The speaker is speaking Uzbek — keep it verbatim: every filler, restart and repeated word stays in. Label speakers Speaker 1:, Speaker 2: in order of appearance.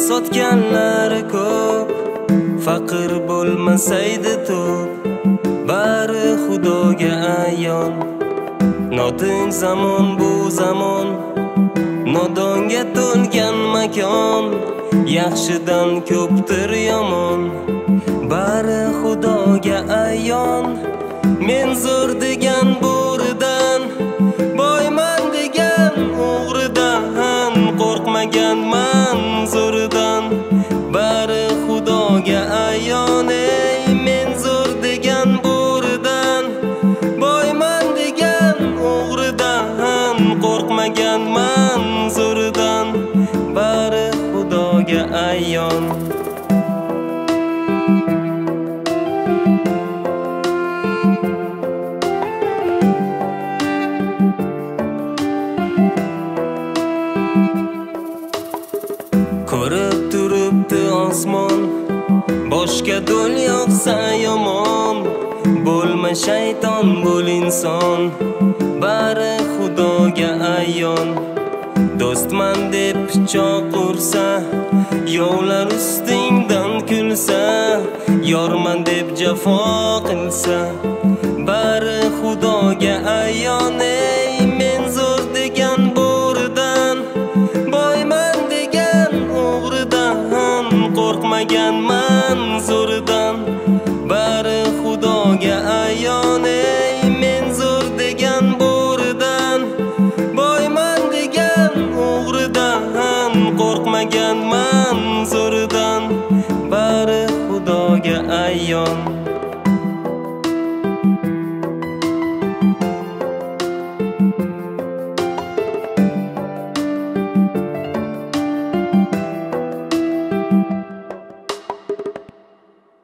Speaker 1: sotganlari ko'p, faqir bo'lmasaydi to'p, bari Xudoga ayon. Notinch zamon bu zamon, nodonga to'lgan makon, yaxshidan ko'pdir yomon, bari Xudoga ayon. Men zo'r degan bo'ridan, boyman degan o'g'ridan, qo'rqmaganman zo'ridan, bari Xudoga ayon. Ey men zo'r degan bo'ridan, boyman degan o'g'ridan, qo'rqmaganman zo'ridan, bari Xudoga ayon. Ko'rib turibdi osmon, boshga do'l yoqsa yomon, bo'lma shayton bo'l inson, bari Xudoga ayon. Do'stman deb pichoq ursa, yovlar ustingdan kulsa, yorman deb jafo qilsa, bari Xudoga ayon. Ey men zo'r degan bo'ridan, boyman degan o'g'ridan, qo'rqmaganman zo'ridan, bari Xudoga ayon. Ey men zo'r degan bo'ridan, boyman degan o'g'ridan, qo'rqmaganman zo'ridan, bari Xudoga ayon.